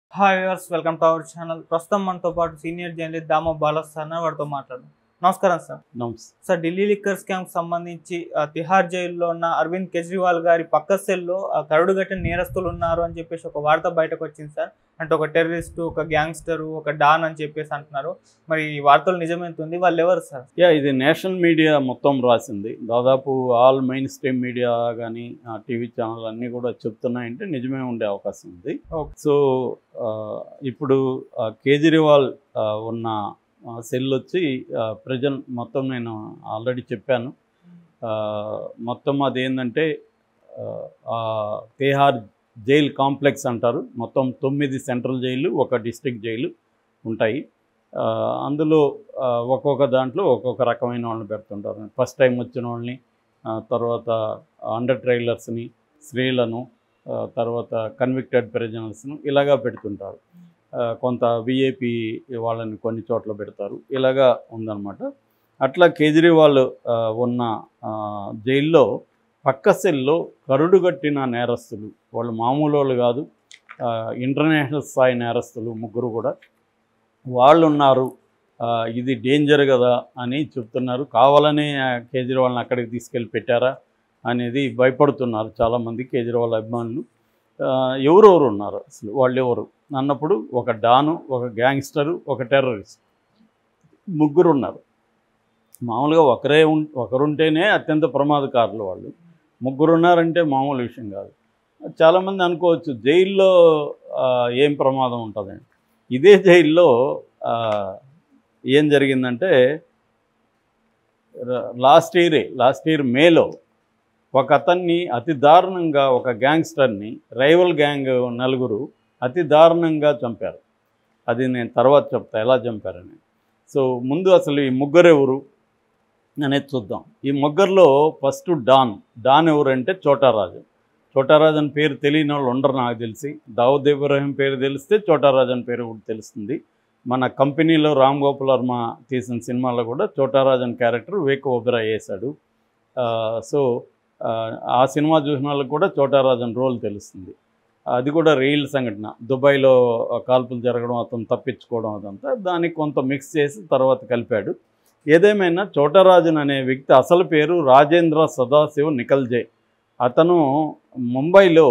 Hi viewers, welcome to our channel. ప్రస్తుతం మనతో పాటు senior journalist Damo Balas sir వారితో మాట్లాడదాం. నమస్కారం sir. Sir, Delhi liquor scam సంబంధించి తిహార్ జైల్లో ఉన్న అరవింద్ కేజ్రీవాల్ గారి పక్క సెల్లో కరడుగట్టిన నేరస్తులు ఉన్నారు అని చెప్పేసి ఒక వార్త బయటకు వచ్చింది సార్. అంటే ఒక టెర్రరిస్టు, ఒక గ్యాంగ్స్టరు, ఒక డాన్ అని చెప్పేసి అంటున్నారు. మరి ఈ వార్తలు నిజమేంతుంది? వాళ్ళు ఎవరు సార్? ఇది నేషనల్ మీడియా మొత్తం రాసింది. దాదాపు ఆల్ మెయిన్ స్ట్రీమ్ మీడియా కానీ టీవీ ఛానల్ అన్నీ కూడా చెప్తున్నాయంటే నిజమే ఉండే అవకాశం ఉంది. సో ఇప్పుడు కేజ్రీవాల్ ఉన్న సెల్ వచ్చి ప్రజెంట్ మొత్తం నేను ఆల్రెడీ చెప్పాను. మొత్తం అదేంటంటే తిహార్ జైల్ కాంప్లెక్స్ అంటారు. మొత్తం 9 సెంట్రల్ జైలు, 1 డిస్ట్రిక్ట్ జైలు ఉంటాయి. అందులో ఒక్కొక్క దాంట్లో ఒక్కొక్క రకమైన వాళ్ళని పెడుతుంటారు. ఫస్ట్ టైం వచ్చిన వాళ్ళని, తర్వాత అండర్ ట్రైలర్స్ని, స్త్రీలను, తర్వాత కన్విక్టెడ్ ప్రిజనర్స్ను ఇలాగా పెడుతుంటారు. కొంత విఐపి వాళ్ళని కొన్ని చోట్ల పెడతారు. ఇలాగా ఉందన్నమాట. అట్లా కేజ్రీవాల్ ఉన్న జైల్లో పక్క సెల్లో కరుడుగట్టిన నేరస్తులు, వాళ్ళు మామూలు వాళ్ళు కాదు, ఇంటర్నేషనల్ స్థాయి నేరస్తులు ముగ్గురు కూడా వాళ్ళు ఉన్నారు. ఇది డేంజర్ కదా అని చెప్తున్నారు. కావాలనే కేజ్రీవాల్ని అక్కడికి తీసుకెళ్ళి పెట్టారా అనేది భయపడుతున్నారు చాలామంది కేజ్రీవాల్ అభిమానులు. ఎవరెవరు ఉన్నారు అసలు, వాళ్ళు ఎవరు అన్నప్పుడు ఒక డాను, ఒక గ్యాంగ్స్టరు, ఒక టెర్రరిస్ట్, ముగ్గురు ఉన్నారు. మామూలుగా ఒకరుంటేనే అత్యంత ప్రమాదకారులు. వాళ్ళు ముగ్గురు ఉన్నారంటే మామూలు విషయం కాదు. చాలామంది అనుకోవచ్చు జైల్లో ఏం ప్రమాదం ఉంటుందండి. ఇదే జైల్లో ఏం జరిగిందంటే లాస్ట్ ఇయర్ మేలో ఒక అతన్ని అతి దారుణంగా, ఒక గ్యాంగ్స్టర్ని, రైవల్ గ్యాంగ్ నలుగురు అతి దారుణంగా చంపారు. అది నేను తర్వాత చెప్తా ఎలా చంపారని. సో ముందు అసలు ఈ ముగ్గురు ఎవరు అనేది చూద్దాం. ఈ ముగ్గురులో ఫస్ట్ డాన్ ఎవరంటే చోటారాజు అని పేరు తెలియని వాళ్ళు ఉండరు నాకు తెలిసి. దావుద్ ఇబ్రాహిం పేరు తెలిస్తే చోటారాజు అని పేరు కూడా తెలుస్తుంది. మన కంపెనీలో రామ్ గోపాల్ వర్మ తీసిన సినిమాలో కూడా చోటారాజు అని క్యారెక్టర్ వివేక్ ఒబెరాయ్ చేశాడు. సో ఆ సినిమా చూసిన వాళ్ళకి కూడా చోటారాజు అని రోల్ తెలుస్తుంది. అది కూడా రియల్ సంఘటన. దుబాయ్లో కాల్పులు జరగడం, అతను తప్పించుకోవడం, అదంతా దానికి కొంత మిక్స్ చేసి తర్వాత కలిపాడు. ఏదేమైనా చోటారాజన్ అనే వ్యక్తి అసలు పేరు రాజేంద్ర సదాశివ్ నికల్జే. అతను ముంబైలో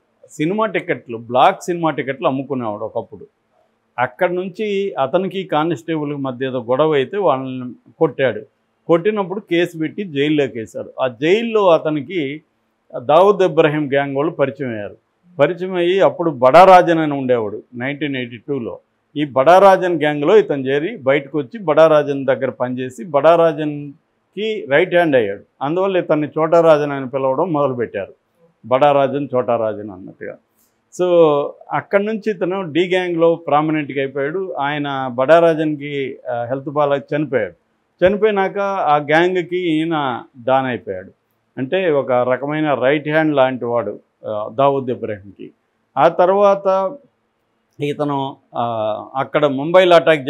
బ్లాక్ సినిమా టికెట్లు అమ్ముకునేవాడు ఒకప్పుడు. అక్కడి నుంచి అతనికి కానిస్టేబుల్ మధ్య ఏదో గొడవ అయితే వాళ్ళని కొట్టినప్పుడు కేసు పెట్టి జైల్లోకి వేశారు. ఆ జైల్లో అతనికి దావుద్ ఇబ్రాహిం గ్యాంగ్ వాళ్ళు పరిచయం అయ్యి అప్పుడు బడారాజన్ అని ఉండేవాడు 1982లో. ఈ బడారాజన్ గ్యాంగ్లో ఇతను చేరి బయటకు వచ్చి బడారాజన్ దగ్గర పనిచేసి బడారాజన్కి రైట్ హ్యాండ్ అయ్యాడు. అందువల్ల ఇతన్ని చోటారాజన్ అని పిలవడం మొదలుపెట్టారు, చోటారాజన్ అన్నట్టుగా. సో అక్కడి నుంచి ఇతను డి గ్యాంగ్లో ప్రామినెంట్గా అయిపోయాడు. ఆయన బడారాజన్కి హెల్త్ బాగా చనిపోయినాక ఆ గ్యాంగ్కి ఈయన డాన్ అయిపోయాడు. అంటే ఒక రకమైన రైట్ హ్యాండ్ లాంటి వాడు దావుద్ ఇబ్రాహింకి. ఆ తర్వాత ఇతను అక్కడ దుబాయ్లో అటాక్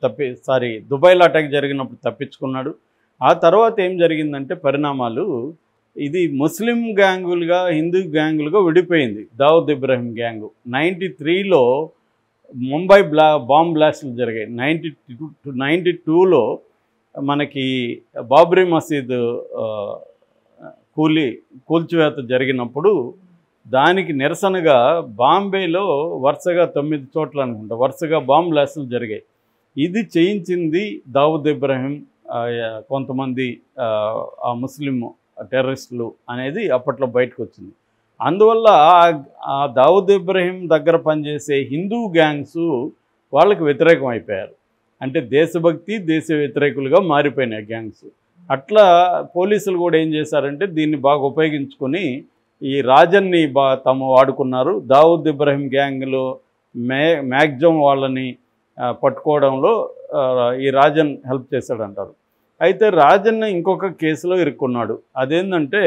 జరిగినప్పుడు తప్పించుకున్నాడు. ఆ తర్వాత ఏం జరిగిందంటే పరిణామాలు, ఇది ముస్లిం గ్యాంగులుగా, హిందూ గ్యాంగులుగా విడిపోయింది దావుద్ ఇబ్రాహిం గ్యాంగు. 93లో ముంబై బాంబ్ బ్లాస్టులు జరిగాయి. 92లో మనకి బాబ్రీ మసీద్ కూల్చివేత జరిగినప్పుడు దానికి నిరసనగా బాంబేలో వరుసగా 9 చోట్ల అనుకుంటా వరుసగా బాంబ్ బ్లాస్టులు జరిగాయి. ఇది చేయించింది దావుద్ ఇబ్రాహిం, కొంతమంది ఆ ముస్లిం టెర్రరిస్టులు అనేది అప్పట్లో బయటకు వచ్చింది. అందువల్ల ఆ దావుద్ ఇబ్రాహిం దగ్గర పనిచేసే హిందూ గ్యాంగ్స్ వాళ్ళకి వ్యతిరేకం అయిపోయారు. అంటే దేశభక్తి, దేశ వ్యతిరేకులుగా మారిపోయినాయి గ్యాంగ్స్. అట్లా పోలీసులు కూడా ఏం చేశారంటే దీన్ని బాగా ఉపయోగించుకొని ఈ రాజన్ని తాము వాడుకున్నారు. దావుద్ ఇబ్రాహిం గ్యాంగ్లో మ్యాక్సిమం వాళ్ళని పట్టుకోవడంలో ఈ రాజన్ హెల్ప్ చేశాడంటారు. అయితే రాజన్ ఇంకొక కేసులో ఇరుక్కున్నాడు. అదేంటంటే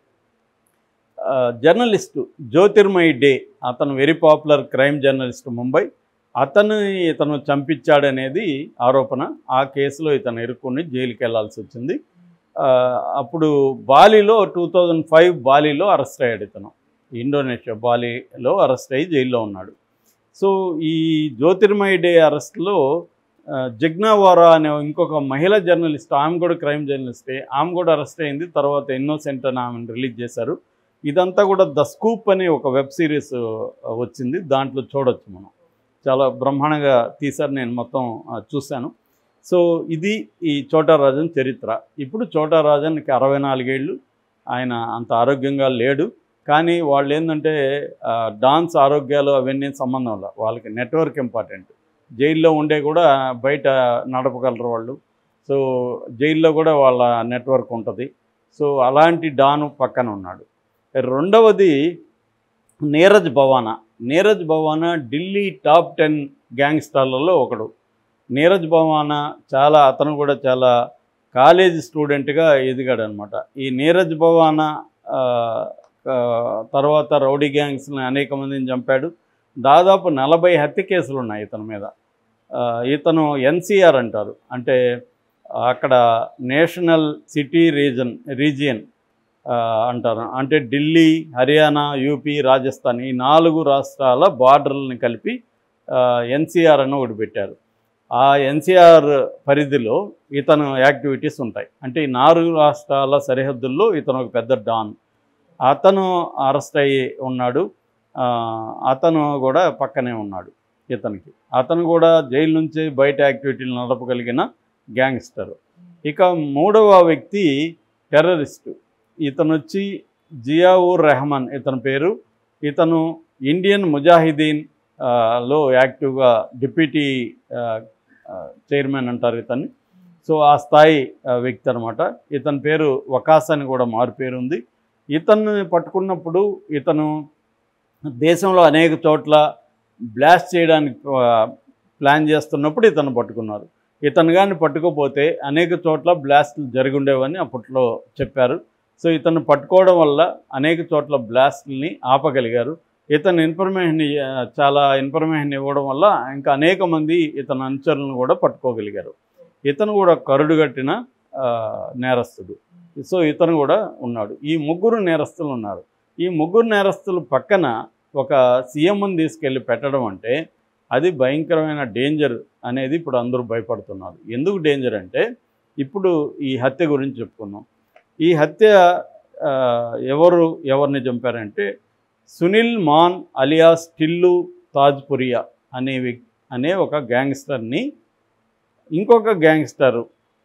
జర్నలిస్టు జ్యోతిర్మయి డే, అతను very popular crime journalist Mumbai, ఇతను చంపించాడనేది ఆరోపణ. ఆ కేసులో ఇతను ఇరుక్కుని జైలుకి వెళ్లాల్సి వచ్చింది. అప్పుడు బాలీలో 2005 బాలీలో అరెస్ట్ అయ్యాడు ఇతను. ఇండోనేషియా బాలీలో అరెస్ట్ అయ్యి జైల్లో ఉన్నాడు. సో ఈ జ్యోతిర్మయి డే అరెస్ట్లో జగ్నా వోరా అనే ఇంకొక మహిళా జర్నలిస్ట్, ఆమె కూడా క్రైమ్ జర్నలిస్టే, ఆమె కూడా అరెస్ట్ అయింది. తర్వాత ఇన్నోసెంట్ అని ఆమెను రిలీజ్ చేశారు. ఇదంతా కూడా ద స్కూప్ అనే ఒక వెబ్ సిరీస్ వచ్చింది, దాంట్లో చూడొచ్చు మనం. చాలా బ్రహ్మాండంగా తీశారు, నేను మొత్తం చూశాను. సో ఇది ఈ చోటా రాజన్ చరిత్ర. ఇప్పుడు చోటా రాజన్కి 64 ఏళ్ళు, ఆయన అంత ఆరోగ్యంగా లేడు. కానీ వాళ్ళు ఏంటంటే డాన్స్ ఆరోగ్యాలు అవన్నీ సంబంధం లేదు, వాళ్ళకి నెట్వర్క్ ఇంపార్టెంట్. జైల్లో ఉండే కూడా బయట నడపగలరు వాళ్ళు. సో జైల్లో కూడా వాళ్ళ నెట్వర్క్ ఉంటుంది. సో అలాంటి డాను పక్కన ఉన్నాడు. రెండవది నీరజ్ భవానా. నీరజ్ భవానా ఢిల్లీ టాప్ 10 గ్యాంగ్స్టర్లలో ఒకడు. నీరజ్ భవానా అతను కూడా చాలా కాలేజ్ స్టూడెంట్గా ఎదిగాడు అనమాట. ఈ నీరజ్ భవానా తర్వాత రౌడీ గ్యాంగ్స్ని అనేక మందిని చంపాడు. దాదాపు 40 హత్య కేసులు ఉన్నాయి ఇతని మీద. ఇతను ఎన్సీఆర్ అంటారు, అంటే అక్కడ నేషనల్ సిటీ రీజియన్ అంటారు. అంటే ఢిల్లీ, హర్యానా, యూపీ, రాజస్థాన్ ఈ 4 రాష్ట్రాల బార్డర్లని కలిపి ఎన్సీఆర్ అని ఒకటి పెట్టారు. ఆ ఎన్సీఆర్ పరిధిలో ఇతను యాక్టివిటీస్ ఉంటాయి. అంటే ఈ 4 రాష్ట్రాల సరిహద్దుల్లో ఇతను ఒక పెద్ద డాన్. అతను అరెస్ట్ అయ్యి ఉన్నాడు. అతను కూడా పక్కనే ఉన్నాడు ఇతనికి. అతను కూడా జైలు నుంచి బయట యాక్టివిటీలు నడపగలిగిన గ్యాంగ్స్టర్. ఇక మూడవ వ్యక్తి టెర్రరిస్టు. ఇతను వచ్చి జియావుర్ రెహమాన్ ఇతని పేరు. ఇతను ఇండియన్ ముజాహిదీన్ లో యాక్టివ్గా డిప్యూటీ చైర్మన్ అంటారు ఇతన్ని. సో ఆ స్థాయి వ్యక్తి అనమాట. ఇతని పేరు వకాస్ అని కూడా మారు పేరు ఉంది. ఇతన్ని పట్టుకున్నప్పుడు ఇతను దేశంలో అనేక చోట్ల బ్లాస్ట్ చేయడానికి ప్లాన్ చేస్తున్నప్పుడు ఇతను పట్టుకున్నారు. ఇతను కానీ పట్టుకోపోతే అనేక చోట్ల బ్లాస్ట్లు జరిగి ఉండేవని అప్పట్లో చెప్పారు. సో ఇతను పట్టుకోవడం వల్ల అనేక చోట్ల బ్లాస్ట్ని ఆపగలిగారు. ఇతను చాలా ఇన్ఫర్మేషన్ ఇవ్వడం వల్ల ఇంకా అనేక మంది ఇతని అనుచరులను కూడా పట్టుకోగలిగారు. ఇతను కూడా కరుడుగట్టిన నేరస్తుడు. సో ఇతను కూడా ఉన్నాడు. ఈ 3 నేరస్తులు ఉన్నారు. ఈ 3 నేరస్తులు పక్కన ఒక సీఎంని తీసుకెళ్ళి పెట్టడం అంటే అది భయంకరమైన డేంజర్ అనేది ఇప్పుడు అందరూ భయపడుతున్నారు. ఎందుకు డేంజర్ అంటే ఇప్పుడు ఈ హత్య గురించి చెప్పుకుందాం. ఈ హత్య ఎవరిని చంపారంటే సునీల్ మాన్ అలియాస్ టిల్లు తాజ్పురియా అనే ఒక గ్యాంగ్స్టర్ని ఇంకొక గ్యాంగ్స్టరు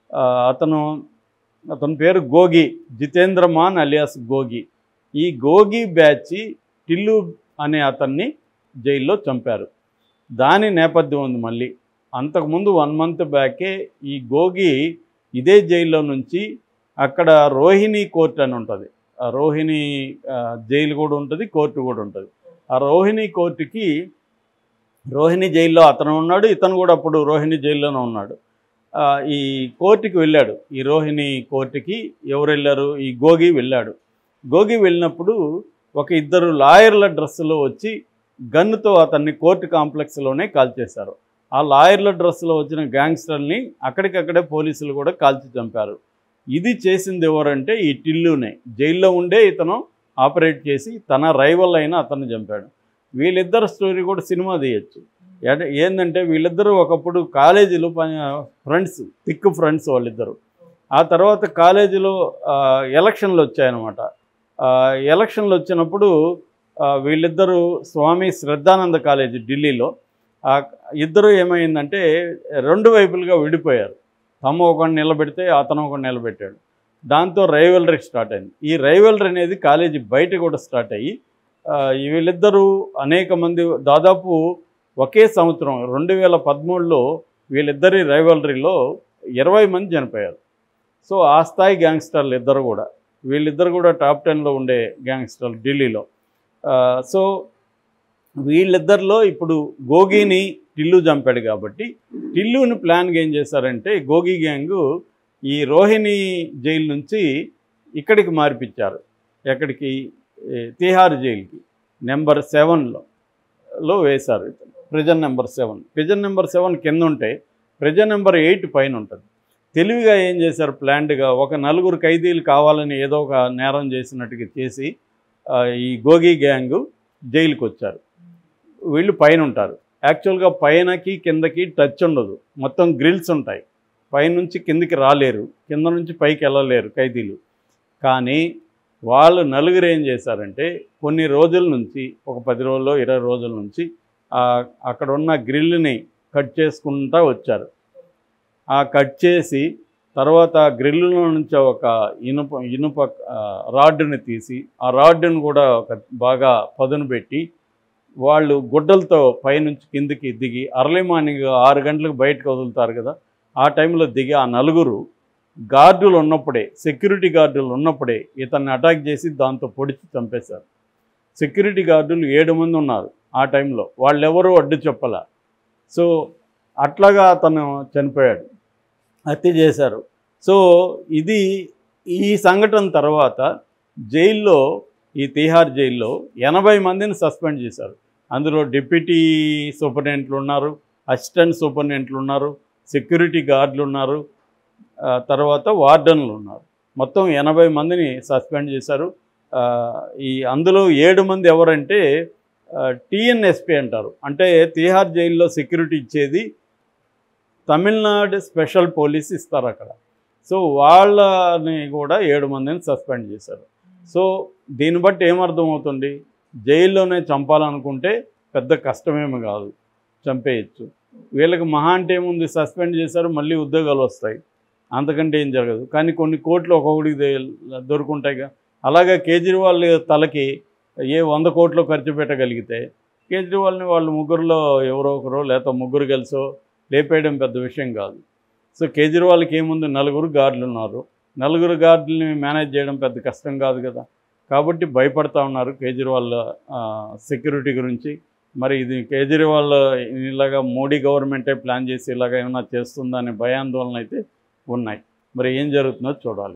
అతని పేరు గోగి, జితేంద్ర మాన్ అలియాస్ గోగి. ఈ గోగి బ్యాచి టిల్లు అనే అతన్ని జైల్లో చంపారు. దాని నేపథ్యం ఉంది మళ్ళీ. అంతకుముందు 1 మంత్ బ్యాకే ఈ గోగి ఇదే జైల్లో నుంచి అక్కడ రోహిణి కోర్టు అని ఉంటుంది. ఆ రోహిణి జైలు కూడా ఉంటుంది, కోర్టు కూడా ఉంటుంది. ఆ రోహిణి కోర్టుకి రోహిణి జైల్లో అతను ఉన్నాడు, ఇతను కూడా అప్పుడు రోహిణి జైల్లోనే ఉన్నాడు. ఈ కోర్టుకి వెళ్ళాడు. ఈ రోహిణి కోర్టుకి ఎవరు వెళ్ళారు? ఈ గోగి వెళ్ళాడు. గోగి వెళ్ళినప్పుడు ఒక 2 లాయర్ల డ్రెస్సులో వచ్చి గన్నుతో అతన్ని కోర్టు కాంప్లెక్స్లోనే కాల్చేశారు. ఆ లాయర్ల డ్రెస్సులో వచ్చిన గ్యాంగ్స్టర్ని అక్కడికక్కడే పోలీసులు కూడా కాల్చి చంపారు. ఇది చేసింది ఎవరంటే ఈ టిల్లునే. జైల్లో ఉండే ఇతను ఆపరేట్ చేసి తన రైవల్ అయిన అతన్ని చంపాడు. వీళ్ళిద్దరు స్టోరీ కూడా సినిమా తీయచ్చు. ఏంటంటే వీళ్ళిద్దరూ ఒకప్పుడు కాలేజీలో ఫ్రెండ్స్, థిక్ ఫ్రెండ్స్ వాళ్ళిద్దరు. ఆ తర్వాత కాలేజీలో ఎలక్షన్లు వచ్చాయన్నమాట. ఎలక్షన్లు వచ్చినప్పుడు వీళ్ళిద్దరూ స్వామి శ్రద్ధానంద కాలేజీ ఢిల్లీలో ఇద్దరు ఏమైందంటే 2 వైపులుగా విడిపోయారు. తమ ఒకరిని నిలబెడితే అతను ఒకరిని నిలబెట్టాడు. దాంతో రైవలరీ స్టార్ట్ అయింది. ఈ రైవలరీ అనేది కాలేజీ బయట కూడా స్టార్ట్ అయ్యి వీళ్ళిద్దరూ అనేక మంది దాదాపు ఒకే సంవత్సరం 2013లో వీళ్ళిద్దరి రైవలరీలో 20 మంది చనిపోయారు. సో ఆ స్థాయి గ్యాంగ్స్టర్లు ఇద్దరు కూడా. వీళ్ళిద్దరు కూడా టాప్ 10లో ఉండే గ్యాంగ్స్టర్లు ఢిల్లీలో. సో వీళ్ళిద్దరిలో ఇప్పుడు గోగిని టిల్లు చంపాడు కాబట్టి టిల్లుని ప్లాన్గా ఏం చేశారంటే గోగి గ్యాంగు ఈ రోహిణి జైలు నుంచి ఇక్కడికి మార్పించారు. ఎక్కడికి? తిహార్ జైలుకి నెంబర్ 7లో వేశారు. Prison number 7. ప్రిజన్ నెంబర్ 7 కింద ఉంటే ప్రిజన్ నెంబర్ 8 పైన ఉంటుంది. తెలివిగా ఏం చేశారు? ప్లాన్డ్గా ఒక 4 ఖైదీలు కావాలని ఏదో ఒక నేరం చేసినట్టుగా చేసి ఈ గోగి గ్యాంగు జైలుకి వచ్చారు. వీళ్ళు పైన ఉంటారు. యాక్చువల్గా పైనకి కిందకి టచ్ ఉండదు, మొత్తం గ్రిల్స్ ఉంటాయి. పైనుంచి కిందికి రాలేరు, కింద నుంచి పైకి వెళ్ళలేరు ఖైదీలు. కానీ వాళ్ళు నలుగురు ఏం చేశారంటే కొన్ని రోజుల నుంచి, ఒక 10 రోజుల్లో 20 రోజుల నుంచి అక్కడ ఉన్న గ్రిల్ని కట్ చేసుకుంటూ వచ్చారు. ఆ కట్ చేసి తర్వాత గ్రిల్లులో నుంచి ఒక ఇనుప రాడ్డుని తీసి, ఆ రాడ్డుని కూడా ఒక బాగా పదును పెట్టి, వాళ్ళు గుడ్డలతో పైనుంచి కిందికి దిగి అర్లీ మార్నింగ్ 6 గంటలకు బయటకు వదులుతారు కదా, ఆ టైంలో దిగి ఆ నలుగురు గార్డులు ఉన్నప్పుడే, సెక్యూరిటీ గార్డులు ఉన్నప్పుడే ఇతన్ని అటాక్ చేసి దాంతో పొడిచి చంపేశారు. సెక్యూరిటీ గార్డులు 7 మంది ఉన్నారు ఆ టైంలో, వాళ్ళెవరూ అడ్డు చెప్పల. సో అట్లాగా అతను చనిపోయాడు, హత్య చేశారు. సో ఈ సంఘటన తర్వాత జైల్లో, ఈ తిహార్ జైల్లో 80 మందిని సస్పెండ్ చేశారు. అందులో డిప్యూటీ సూపరింటెండెంట్లు ఉన్నారు, అసిస్టెంట్ సూపరింటెండెంట్లు ఉన్నారు, సెక్యూరిటీ గార్డులు ఉన్నారు, తర్వాత వార్డన్లు ఉన్నారు. మొత్తం 80 మందిని సస్పెండ్ చేశారు. అందులో 7 మంది ఎవరంటే టీఎన్ఎస్పీ అంటారు, అంటే తిహార్ జైల్లో సెక్యూరిటీ ఇచ్చేది తమిళనాడు స్పెషల్ పోలీస్ ఇస్తారు అక్కడ. సో వాళ్ళని కూడా 7 మందిని సస్పెండ్ చేశారు. సో దీన్ని బట్టి ఏమర్థమవుతుంది, జైల్లోనే చంపాలనుకుంటే పెద్ద కష్టమేమి కాదు, చంపేయచ్చు. వీళ్ళకి మహా అంటే ఏముంది, సస్పెండ్ చేశారు, మళ్ళీ ఉద్యోగాలు వస్తాయి, అంతకంటే ఏం జరగదు. కానీ కొన్ని కోట్లు ఒక్కొక్కడికి దొరుకుంటాయిగా. అలాగే కేజ్రీవాల్ తలకి 100 కోట్లు ఖర్చు పెట్టగలిగితే కేజ్రీవాల్ని వాళ్ళు ముగ్గురులో ఎవరో ఒకరు లేదా ముగ్గురు కలిసో లేపేయడం పెద్ద విషయం కాదు. సో కేజ్రీవాల్కి ఏముంది, 4 గార్డులు ఉన్నారు, 4 గార్డులని మేనేజ్ చేయడం పెద్ద కష్టం కాదు కదా. కాబట్టి భయపడతా ఉన్నారు కేజ్రీవాల్ సెక్యూరిటీ గురించి. మరి ఇది కేజ్రీవాల్ ఇలాగా మోడీ గవర్నమెంటే ప్లాన్ చేసి ఇలాగ ఏమైనా చేస్తుందనే భయాందోళన అయితే ఉన్నాయి. మరి ఏం జరుగుతుందో చూడాలి.